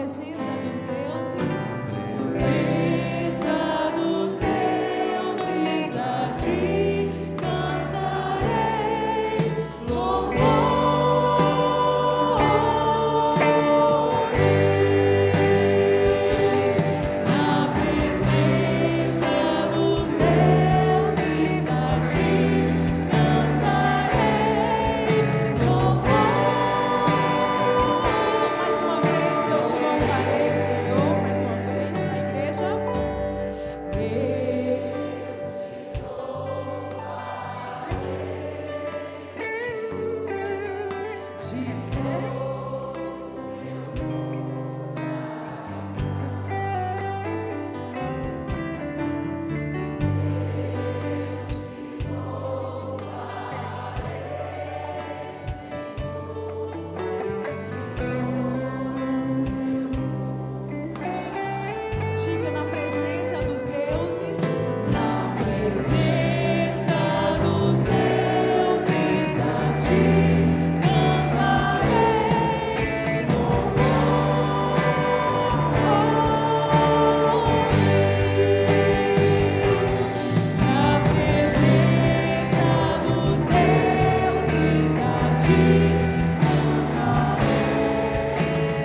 presença dos deuses. Presença dos deuses, a ti cantarei louvores. Na presença dos deuses, a ti cantarei louvores. Mais uma vez, eu te louvarei, Senhor. Mais uma vez, na igreja. Diga na presença dos deuses. Na presença dos deuses, a ti cantarei louvores. Na presença dos deuses, a ti cantarei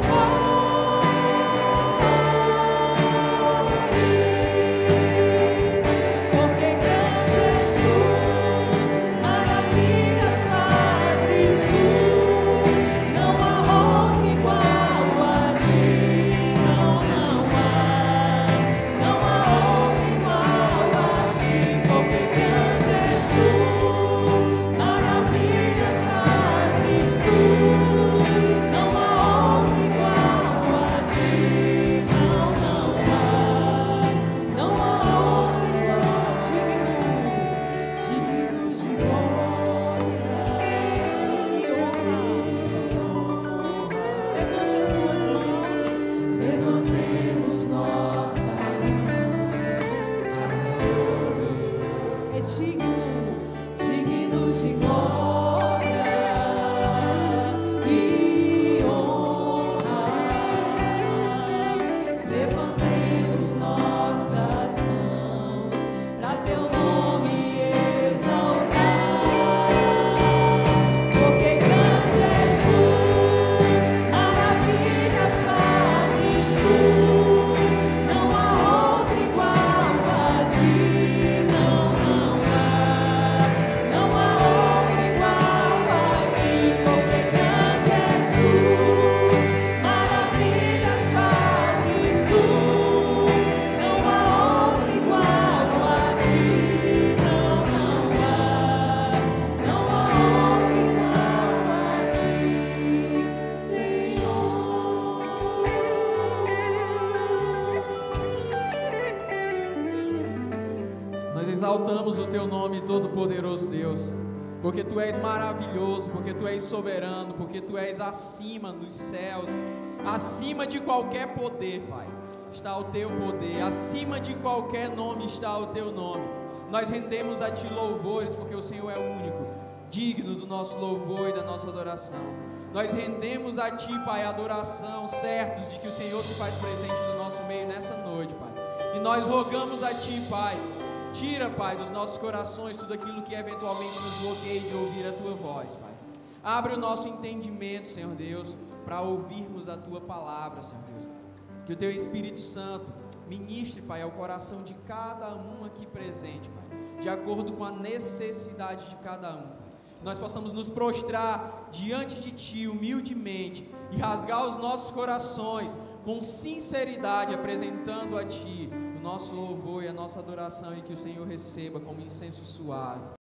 louvores. Porque grande és tu, maravilhas fazes tu, não há outro igual a ti, não há outro igual a ti. Porque grande és tu, maravilhas fazes tu, não há outro igual a ti, não há outro igual, digno de glória e honra. Levante as suas mãos. Levantemos nossas mãos, É digno de glória e honra. Levantemos nossas mãos para teu nome exaltar. Porque grande és tu, maravilhas fazes tu, não há outro igual a ti, não há outro igual a ti. Porque grande és tu, maravilhas fazes tu, não há outro igual a ti, não há outro igual a ti, Senhor. Nós exaltamos o teu nome, todo-poderoso Deus, porque tu és maravilhoso, porque tu és soberano, porque tu és acima dos céus, acima de qualquer poder, Pai, está o teu poder, acima de qualquer nome está o teu nome. Nós rendemos a ti louvores, porque o Senhor é o único, digno do nosso louvor e da nossa adoração. Nós rendemos a ti, Pai, a adoração, certos de que o Senhor se faz presente no nosso meio nessa noite, Pai. E nós rogamos a ti, Pai, tira, Pai, dos nossos corações tudo aquilo que eventualmente nos bloqueie de ouvir a tua voz, Pai. Abre o nosso entendimento, Senhor Deus, para ouvirmos a tua palavra, Senhor Deus. Que o teu Espírito Santo ministre, Pai, ao coração de cada um aqui presente, Pai, de acordo com a necessidade de cada um. Nós possamos nos prostrar diante de ti humildemente e rasgar os nossos corações com sinceridade, apresentando a ti o nosso louvor e a nossa adoração, e que o Senhor receba como incenso suave.